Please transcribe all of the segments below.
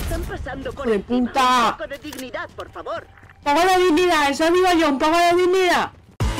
están pasando por ¡Hijo de encima. puta! Un poco de dignidad, por favor. ¡Un poco de dignidad! Eso digo yo, un poco de dignidad.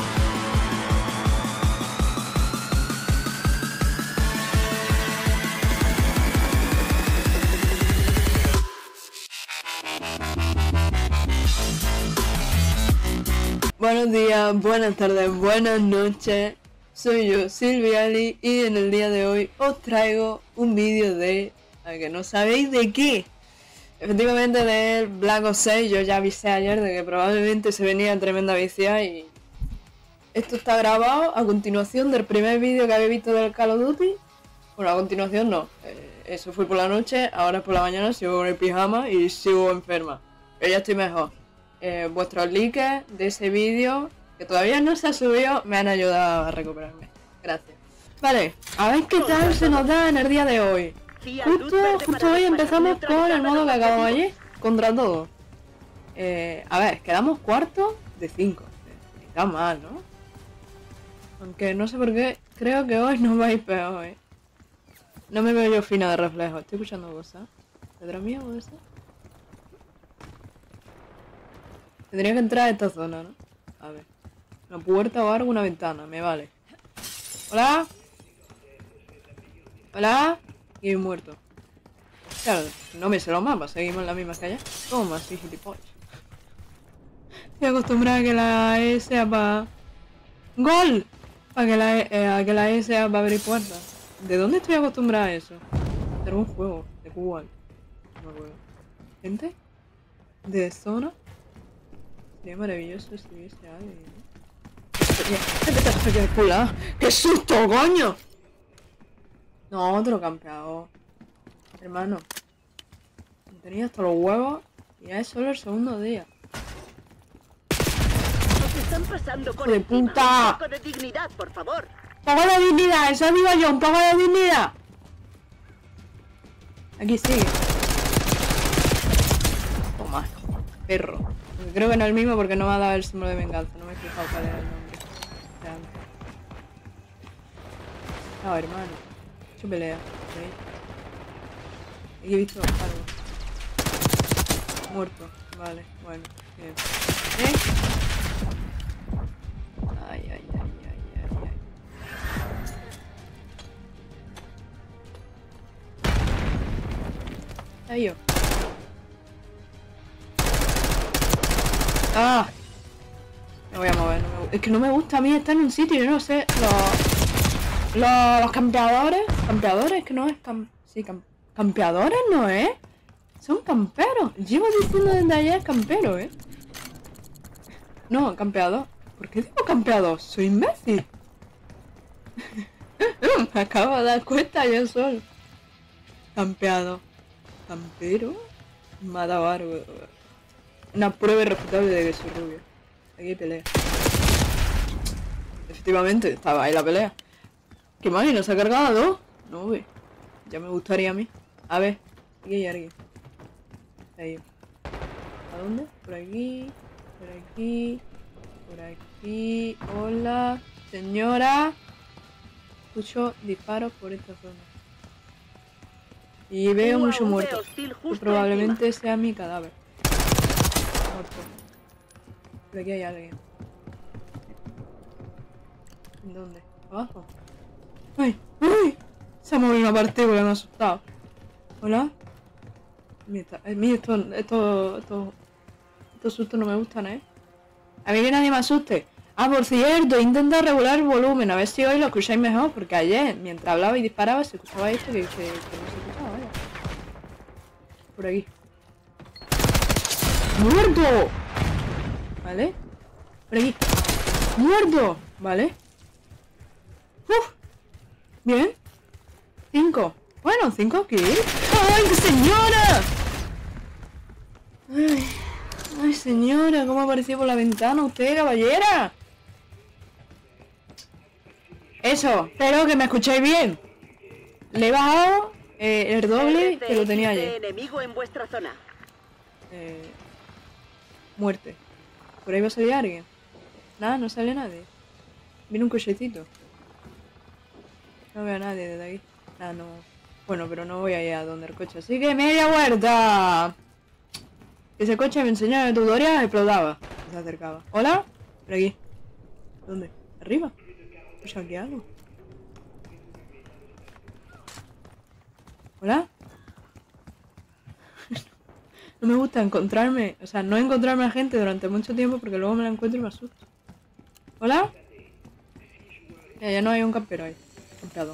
Buenos días, buenas tardes, buenas noches. Soy yo, Silviali, y en el día de hoy os traigo un vídeo de... a que no sabéis de qué. Efectivamente del Black Ops 6. Yo ya avisé ayer de que probablemente se venía tremenda vicia y... esto está grabado a continuación del primer vídeo que habéis visto del Call of Duty. Bueno, a continuación no. Eso fue por la noche, ahora es por la mañana, sigo con el pijama y sigo enferma. Pero ya estoy mejor. Vuestros likes de ese vídeo, que todavía no se ha subido, me han ayudado a recuperarme. Gracias. Vale, a ver qué tal se nos da en el día de hoy. Justo hoy empezamos con el modo que acabamos ayer, contra todo. A ver, quedamos cuarto de 5. Ni tan mal, ¿no? Aunque no sé por qué, creo que hoy no va a ir peor, ¿eh? No me veo yo fina de reflejo, estoy escuchando cosas. ¿Detrás mío o eso? Tendría que entrar a esta zona, ¿no? A ver. Una puerta o algo, una ventana, me vale. ¿Hola? ¿Hola? Y he muerto. Claro, no me sé los mapas, seguimos en la misma calle. Toma, así gilipollas. Estoy acostumbrada a que la E sea para... ¡Gol! A que la E sea para abrir puertas. ¿De dónde estoy acostumbrada a eso? De algún juego, de Cuba. No me acuerdo. ¿Gente? ¿De zona? Sería maravilloso si hubiese alguien. ¡Qué susto, coño! No, otro campeador. Hermano. Tenía hasta los huevos y ya es solo el segundo día. Nos están pasando por ¡Hijo de encima. puta! Un poco de dignidad, por favor. ¡Un poco de dignidad! Eso digo yo, un poco de dignidad. Aquí sigue. Toma, perro. Creo que no es el mismo porque no me ha dado el símbolo de venganza. No me he fijado cuál era el nombre. No, hermano. He hecho pelea. ¿Veis? Aquí he visto algo. Muerto. Vale, bueno. Bien. ¿Eh? Ay, ay, ay, ay, ay, ay. Ahí yo. ¡Ah! Me voy a mover. Es que no me gusta a mí estar en un sitio. Yo no sé. Los campeadores. Campeadores, que no es campeadores no es. Son camperos. Llevo diciendo desde ayer campero, ¿eh? No, campeador. ¿Por qué digo campeador? Soy imbécil. Me acabo de dar cuenta yo solo. Campeado. ¿Campero? Me ha dado algo. Una prueba irrefutable de que soy rubio. Aquí hay pelea. Efectivamente, estaba ahí la pelea. ¿Qué máquina? ¿Se ha cargado? No, ve. Ya me gustaría a mí. A ver, aquí hay alguien. Ahí. ¿A dónde? Por aquí. Por aquí. Por aquí. Hola. Señora. Escucho disparos por esta zona. Y veo mucho muerto. Que probablemente sea mi cadáver. Muerto. Por aquí hay alguien. ¿Dónde? ¿Abajo? ¡Ay! ¡Ay! Se ha movido una partícula, me ha asustado. ¿Hola? Mira, estos sustos no me gustan, ¿eh? A mí que nadie me asuste. Ah, por cierto, intenta regular el volumen, a ver si hoy lo escucháis mejor, porque ayer, mientras hablaba y disparaba, se escuchaba esto que no se escuchaba, vaya. Por aquí. ¡Muerto! ¿Vale? Por aquí. ¡Muerto! ¿Vale? ¡Uf! Bien. 5. Bueno, 5 kills. ¡Ay, señora! Ay, señora, ¿cómo apareció por la ventana usted, caballera? Eso, espero que me escucháis bien. Le he bajado el doble que lo tenía ayer. Enemigo en vuestra zona. Muerte. ¿Por ahí va a salir alguien? Nada, no sale nadie. Viene un cochecito. No veo a nadie desde aquí. Ah, no. Bueno, pero no voy a ir a donde el coche. Así que media vuelta. Ese coche me enseñaba el tutorial, explotaba. Se acercaba. ¿Hola? Por aquí. ¿Dónde? ¿Arriba? O sea, ¿qué hago? ¿Hola? No me gusta encontrarme, o sea, no encontrarme a gente durante mucho tiempo porque luego me la encuentro y me asusto. ¿Hola? Ya no hay un campero ahí. Comprado.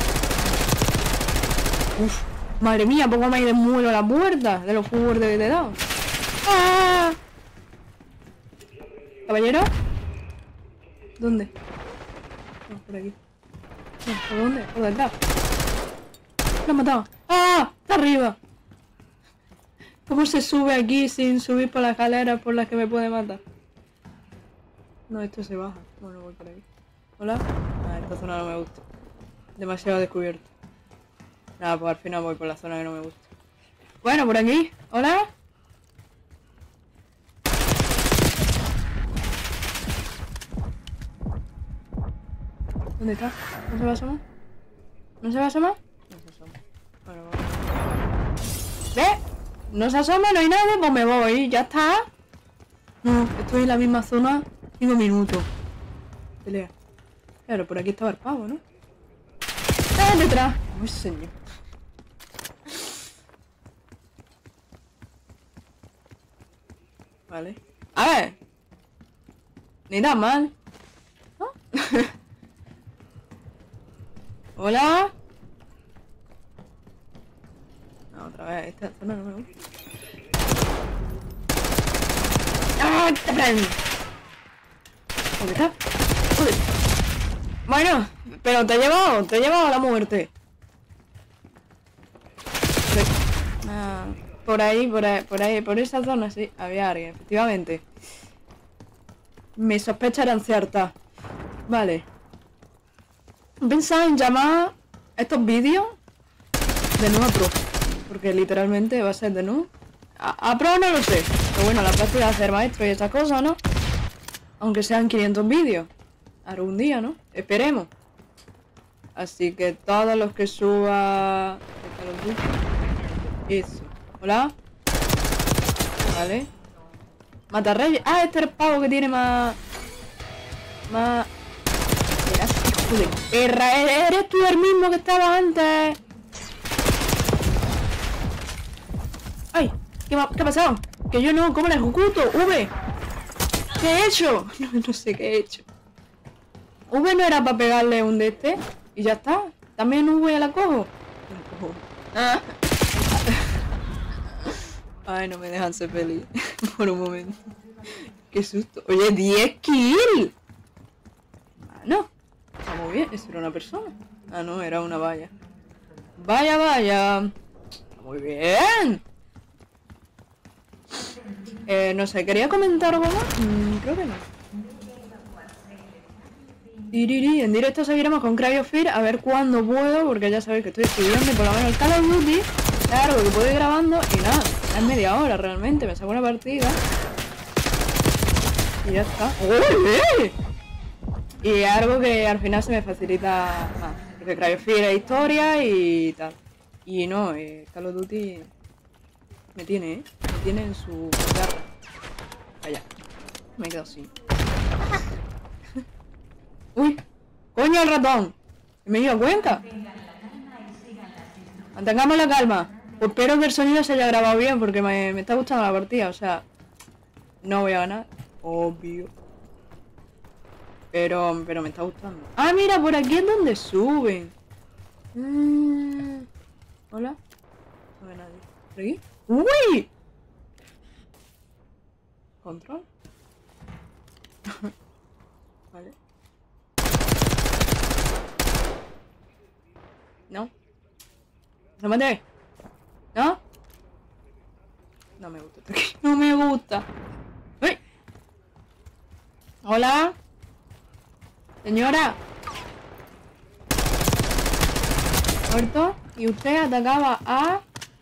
Uf, madre mía, poco me desmuelo la puerta de los fuertes que te he dado. ¡Ah! ¿Caballero? ¿Dónde? No, por aquí. No, ¿por dónde? Por detrás. Lo he matado. ¡Ah! ¡Está arriba! ¿Cómo se sube aquí sin subir por las escaleras por las que me puede matar? No, esto se baja. Bueno, voy por ahí. ¿Hola? Ah, esta zona no me gusta. Demasiado descubierto. Nada, pues al final voy por la zona que no me gusta. Bueno, por aquí. ¿Hola? ¿Dónde está? ¿No se va a asomar? ¿No se va a asomar? No se asoma. Bueno, vamos. ¿Ve? No se asoma, no hay nadie, pues me voy. ¿Ya está? No, estoy en la misma zona 5 minutos. Pelea. Claro, por aquí estaba el pavo, ¿no? ¡Ah, detrás! ¡Uy, señor! Vale. A ver. Ni tan mal. ¿No? ¿Hola? No, otra vez. Esta zona no me gusta. ¡Ah! ¡Te prendo! ¿Dónde está? ¡Joder! Bueno, pero te he llevado a la muerte. Ah, por ahí, por esa zona, sí, había alguien, efectivamente. Mis sospechas eran ciertas. Vale. Pensaba en llamar estos vídeos de nuevo a pro. Porque literalmente va a ser de nuevo. A pro no lo sé. Pero bueno, la práctica de hacer maestro y esas cosas, ¿no? Aunque sean 500 vídeos. Algún día, ¿no? Esperemos. Así que todos los que suba... Eso. ¿Hola? Vale. Mata reyes. Ah, este es el pavo que tiene más... Más... Hijo de perra. ¿Eres tú el mismo que estaba antes? ¡Ay! ¿Qué ha pasado? Que yo no... ¿Cómo la ejecuto? ¡V! ¿Qué he hecho? No sé qué he hecho. V no era para pegarle un de este. Y ya está. También V la cojo. La cojo. Ah. Ay, no me dejan ser feliz. Por un momento. Qué susto. Oye, 10 kills. Mano. Está muy bien. ¿Eso era una persona? Ah, no, era una valla. Vaya, vaya. Está muy bien. No sé, ¿quería comentar algo más? Creo que no. En directo seguiremos con Cry of Fear, a ver cuándo puedo, porque ya sabéis que estoy estudiando y por lo menos el Call of Duty, claro, que puedo ir grabando y nada, es media hora realmente, me saco una partida y ya está. ¡Uy! Y algo que al final se me facilita más, porque Cry of Fear es historia y tal. Y no, Call of Duty me tiene en su garra. Vaya, me he quedado así. ¡Uy! ¡Coño el ratón! ¿Me he dado cuenta? Mantengamos la calma. Pues espero que el sonido se haya grabado bien porque me está gustando la partida. O sea, no voy a ganar. Obvio. Pero me está gustando. ¡Ah, mira! Por aquí es donde suben. ¿Hola? No ve nadie. ¿Por aquí? ¡Uy! ¿Control? Vale. No. ¡Asómate! ¿No? No me gusta esto aquí. No me gusta. ¡Uy! ¿Hola? Señora. Muerto. Y usted atacaba a...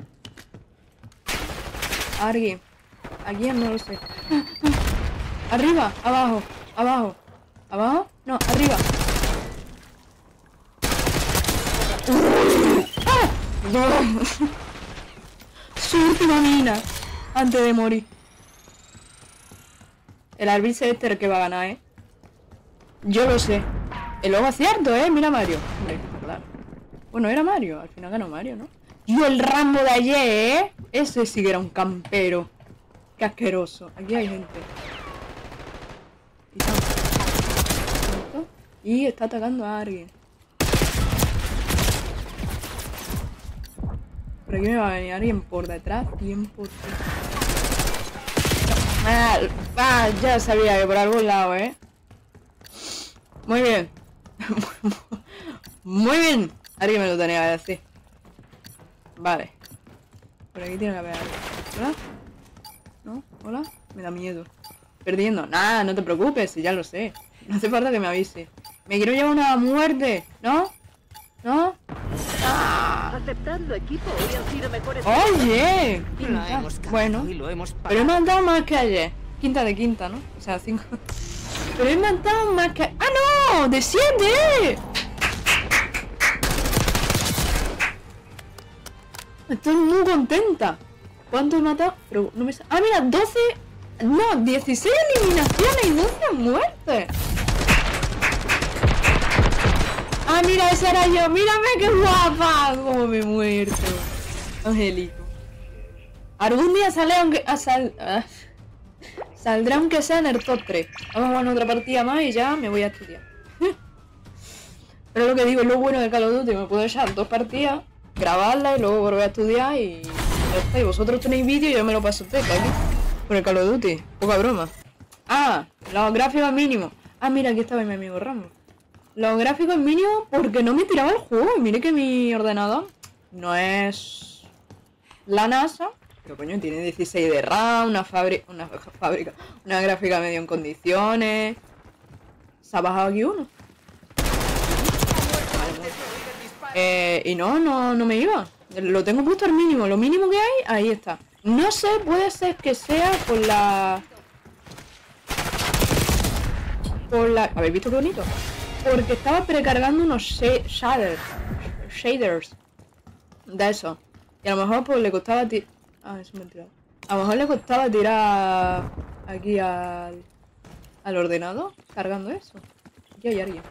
alguien. ¿A quién? No lo sé. Arriba, abajo, abajo. ¿Abajo? No, arriba. ¡Ah! Su última mina. Antes de morir. El árbitro este es el que va a ganar, ¿eh? Yo lo sé. El logo es cierto, ¿eh? Mira Mario. Hombre, claro. Bueno, era Mario. Al final ganó Mario, ¿no? Y el Rambo de ayer, ¿eh? Ese sí que era un campero. Qué asqueroso. Aquí hay gente. Y está atacando a alguien. Por aquí me va a venir alguien por detrás. Tiempo. Ya sabía que por algún lado, ¿eh? Muy bien. Muy bien. Alguien me lo tenía que decir. Vale. Por aquí tiene que haber algo. ¿Hola? ¿No? ¿Hola? Me da miedo. Perdiendo. Nada, no te preocupes, si ya lo sé. No hace falta que me avise. Me quiero llevar una muerte. ¿No? ¿No? ¡Ah! Aceptando equipo, hubieran sido mejores. ¡Oye! La hemos cagado Bueno. y lo hemos Pero he pagado. mandado más que ayer. Quinta de quinta, ¿no? O sea, 5. Pero he mandado más que... ¡Ah, no! ¡De 7! Estoy muy contenta. ¿Cuánto he matado? Pero no me... Ah, mira, 12... No, 16 eliminaciones y 12 muertes. Ah, mira, esa era yo. Mírame qué guapa. Cómo me he muerto. Angelito. Algún día sale aunque... Saldrá aunque sea en el top 3. Vamos a jugar otra partida más y ya me voy a estudiar. Pero lo que digo es lo bueno de Call of Duty. Me puedo echar 2 partidas, grabarlas y luego volver a estudiar y... ya está. Y vosotros tenéis vídeo y yo me lo paso teca aquí. Con el Call of Duty. Poca broma. Ah, los gráficos mínimos. Ah, mira, aquí estaba mi amigo Ramos. Los gráficos mínimos porque no me tiraba el juego. Y mire que mi ordenador no es la NASA. Pero coño, tiene 16 de RAM, una gráfica medio en condiciones. Se ha bajado aquí uno. Y no me iba. Lo tengo puesto al mínimo. Lo mínimo que hay, ahí está. No sé, puede ser que sea por la... ¿Habéis visto qué bonito? Porque estaba precargando unos shaders de eso. Y a lo mejor pues le costaba tirar... Ah, eso me he tirado. A lo mejor le costaba tirar aquí al ordenador cargando eso. Aquí hay alguien.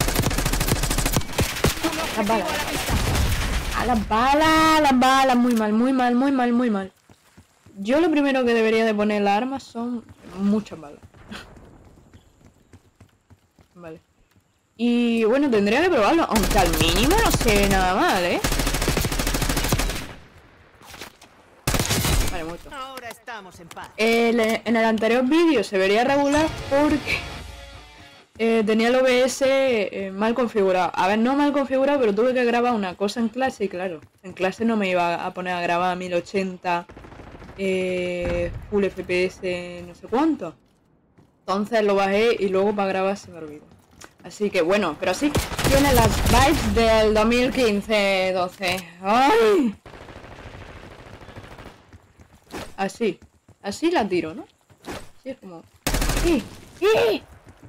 Las balas. A las balas. Muy mal. Yo lo primero que debería de poner en las armas son muchas balas. Vale. Y bueno, tendría que probarlo. Aunque al mínimo no se ve nada mal, ¿eh? Vale, muerto. Ahora estamos en paz. En el anterior vídeo se vería regular porque tenía el OBS mal configurado. A ver, no mal configurado, pero tuve que grabar una cosa en clase y claro, en clase no me iba a poner a grabar a 1080 full FPS no sé cuánto. Entonces lo bajé y luego para grabar se me olvidó. Así que bueno, pero sí, tiene las vibes del 2015-12. ¡Ay! Así la tiro, ¿no? Así es como... ¡Sí! ¡Sí!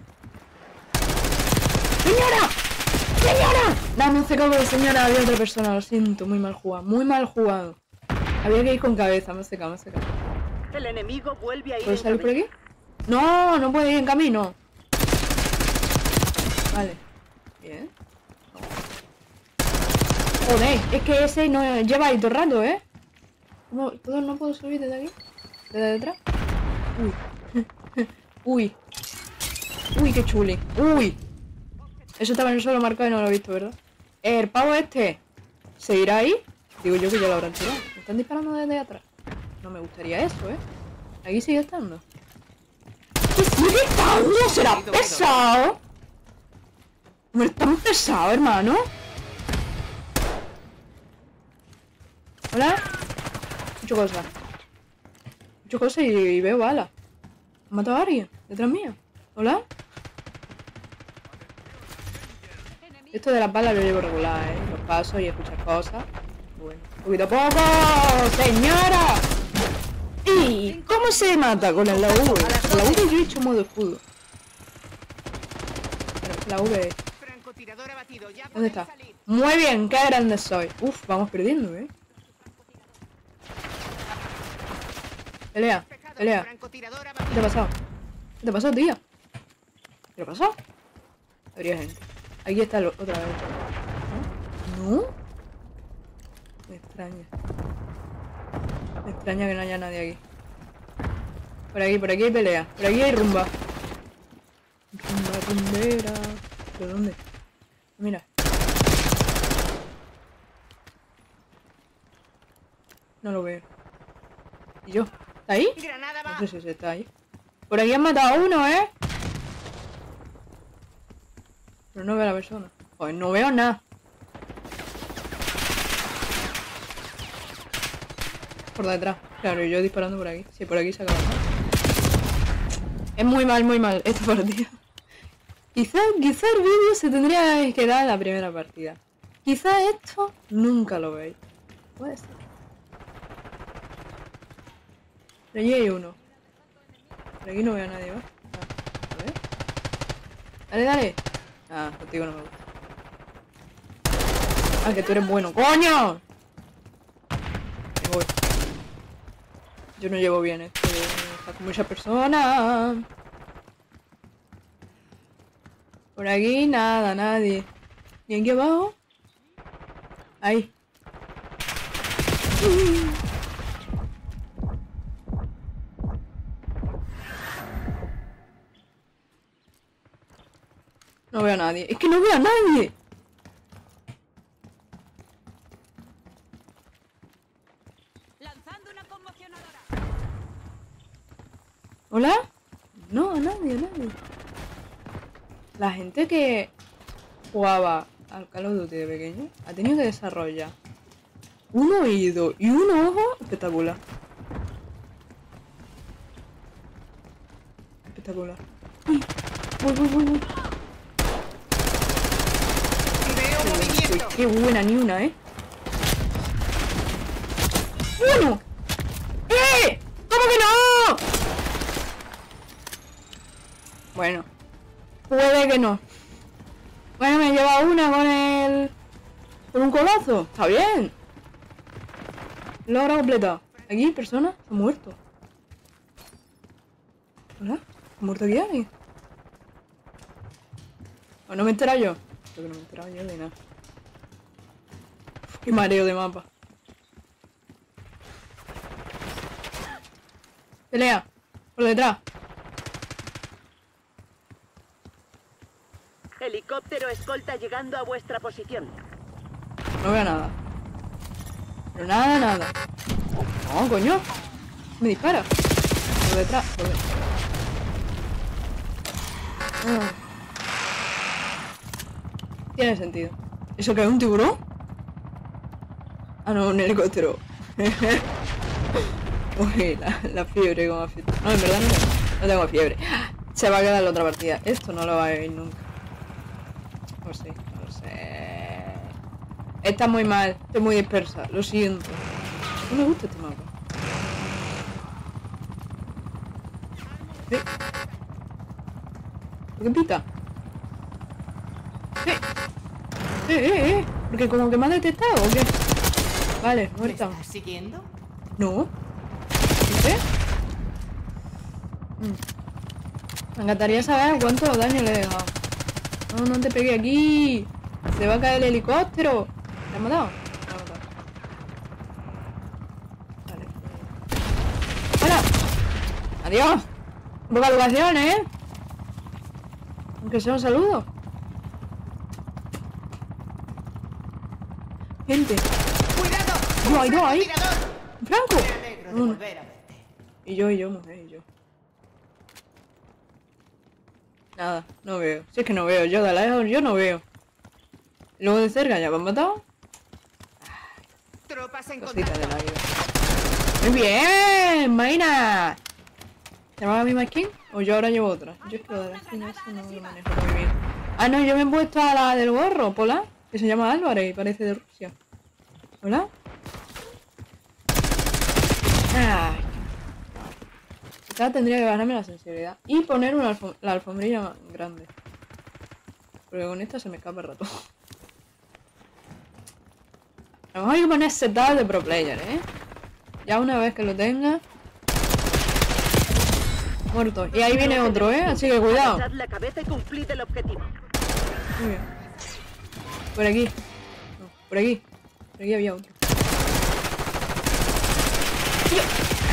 ¡Señora! ¡Señora! Dame un secado de señora, había otra persona, lo siento, muy mal jugado. Había que ir con cabeza, me he secado. El enemigo vuelve a ir ¿Puedo en salir por camino. aquí? No, no puede ir en camino. Vale. Bien. Joder, es que ese no lleva ahí todo el rato, ¿eh? No puedo subir desde aquí. ¿Desde detrás? Uy. Uy, qué chuli. Uy. Eso estaba en el suelo marcado y no lo he visto, ¿verdad? El pavo este ¿seguirá ahí? Digo yo que ya lo habrán tirado. ¿Me están disparando desde atrás? No me gustaría eso, ¿eh? Aquí sigue estando. ¿Qué sigue estando? ¿Será pesado? No es tan pesado, hermano. Hola. Mucho cosas y veo balas. ¿Han matado a alguien? ¿Detrás mío? ¿Hola? Esto de las balas lo llevo regular, Los pasos y escuchar cosas. Bueno, poquito a poco, señora. ¿Y cómo se mata con la V? Con la V yo he hecho modo escudo. Pero la V... ¿Dónde está? Muy bien, qué grande soy. Uf, vamos perdiendo, Pelea, pelea. Francotiradora ¿Qué te ha pasado? ¿Qué te ha pasado, tía? ¿Qué le ha pasado? Habría gente. Aquí está otra vez. ¿No? ¿No? Me extraña. Me extraña que no haya nadie aquí. Por aquí hay pelea. Por aquí hay rumba. Rumba, rumbera. ¿De dónde? Mira. No lo veo. ¿Y yo? ¿Está ahí? Granada va. No sé si está ahí. Por aquí han matado a uno, ¿eh? Pero no veo a la persona. Pues no veo nada. Por detrás. Claro, y yo disparando por aquí. Sí, por aquí se acaba. Es muy mal esta partida. Quizá el vídeo se tendría que dar en la primera partida. Quizá esto nunca lo veis. Puede ser. Pero allí hay uno. Por aquí no veo a nadie, ¿va? Ah, a ver. Dale, dale. Ah, contigo no me gusta. Ah, que tú eres bueno. ¡Coño! Me voy. Yo no llevo bien esto. Está con muchas personas. Por aquí nada, nadie. ¿Y aquí abajo? Ahí. No veo a nadie. Es que no veo a nadie. Lanzando una conmocionadora. ¿Hola? No, a nadie, La gente que jugaba al Call of Duty de pequeño ha tenido que desarrollar un oído y un ojo espectacular. Espectacular. Uy. Veo movimiento. Qué buena ni una, ¿eh? ¡Uno! ¡Eh! ¿Cómo que no? Bueno. Puede que no. Bueno, me lleva una con un colazo. Está bien. Logro completado. Aquí, persona, se ha muerto. ¿Hola? ¿Se ha muerto aquí alguien? ¿O no me he enterado yo? Creo que no me he enterado yo de nada. Uf, qué mareo de mapa. Pelea. Por detrás. Helicóptero escolta llegando a vuestra posición. No veo nada. Pero nada. No, coño. Me dispara. Por detrás. Ah. Tiene sentido. ¿Eso qué es? ¿Un tiburón? Ah, no, un helicóptero. Uy, la fiebre como afecta. No, en verdad no tengo fiebre. Se va a quedar la otra partida. Esto no lo va a ver nunca. No lo sé. Está muy mal. Estoy muy dispersa. Lo siento. No me gusta este mapa. ¿Por qué pita? Porque como que me ha detectado o qué. Vale, ¿Me muerta. estás siguiendo? No. ¿Qué? Me encantaría saber cuánto daño le he dejado. No te pegué aquí. Se va a caer el helicóptero. ¿Te has matado? Me ha matado. Vale. ¡Hola! ¡Adiós! Poca educación, ¿eh? Aunque sea un saludo. Gente. ¡Cuidado! Yo ahí. ¡Francotirador! ¡Franco! Me alegro de volver a verte. Y yo, mujer. Nada, no veo. Si es que no veo, yo de lejos yo no veo. Luego de cerca ya me han matado. Tropas en Cosita contacto. del aire. ¡Muy bien! ¡Maina! ¿Te va a mi skin? ¿O yo ahora llevo otra? Yo es que lo de la skin eso no lo manejo muy bien. Ah, no, yo me he puesto a la del gorro, Pola. Que se llama Álvarez y parece de Rusia. ¿Hola? Ay. Quizás tendría que ganarme la sensibilidad. Y poner la alfombrilla más grande. Porque con esta se me escapa el rato. A lo mejor hay que poner setup de pro player, ¿eh? Ya una vez que lo tenga, Muerto. Y ahí viene otro, así que cuidado. Agachad la cabeza y cumplid el objetivo. Muy bien. Por aquí. No, por aquí. Por aquí había otro. ¡Tío!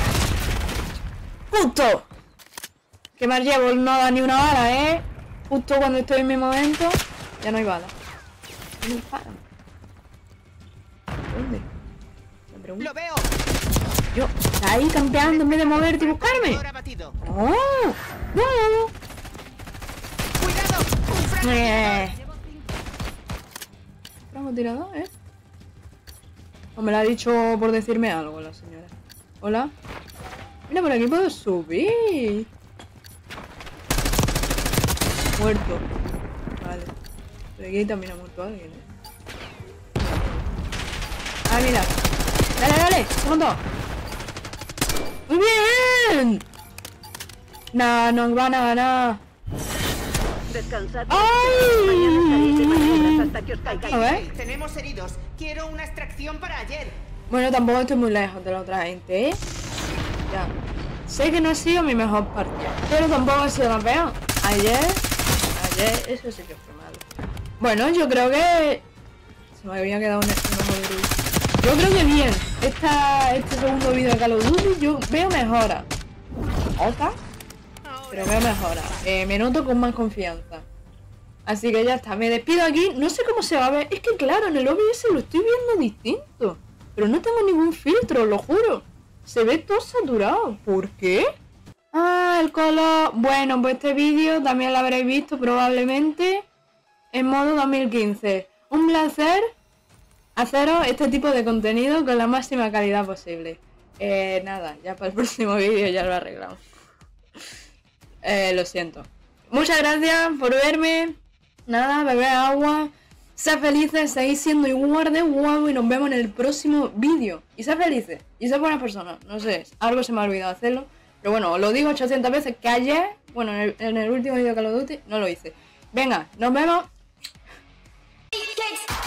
¡Justo! Que más llevo, no da ni una bala, Justo cuando estoy en mi momento, ya no hay bala. ¿Dónde disparan? ¿Dónde? Me pregunto. ¡Lo veo! Yo, está ahí campeando en vez de moverte y buscarme. Ahora batido. ¡No! ¡No! ¡Cuidado! ¡Un francotirador! Francotirador, O me lo ha dicho por decirme algo la señora. Hola. Mira, por aquí puedo subir. Muerto. Vale. Por aquí también ha muerto alguien, Ah, mira. Dale, dale. ¿Cómo todo? ¡Muy bien! Nah, nos van a ganar. Descansad. ¡Ay! Mañana salid de maniobras hasta que os caigáis. A ver. Tenemos heridos. Quiero una extracción para ayer. Bueno, tampoco estoy muy lejos de la otra gente, Ya. Sé que no ha sido mi mejor partida, pero tampoco ha sido la peor. Ayer, eso sí que fue malo. Bueno, yo creo que... Se me había quedado un ojo de luz. Yo creo que bien. Este segundo vídeo de Call of Duty yo veo mejora. Otra, pero veo mejora. Me noto con más confianza. Así que ya está, me despido aquí. No sé cómo se va a ver. Es que claro, en el OBS lo estoy viendo distinto. Pero no tengo ningún filtro, lo juro. Se ve todo saturado. ¿Por qué? Ah, el color... Bueno, pues este vídeo también lo habréis visto probablemente en modo 2015. Un placer haceros este tipo de contenido con la máxima calidad posible. Nada, ya para el próximo vídeo ya lo arreglamos. Lo siento. Muchas gracias por verme. Nada, beber agua. Sed felices, seguís siendo igual de guapo y nos vemos en el próximo vídeo. Y sed felices, y sed buenas personas. No sé, algo se me ha olvidado hacerlo. Pero bueno, os lo digo 800 veces que ayer, bueno, en el último vídeo de Call of Duty, no lo hice. Venga, nos vemos.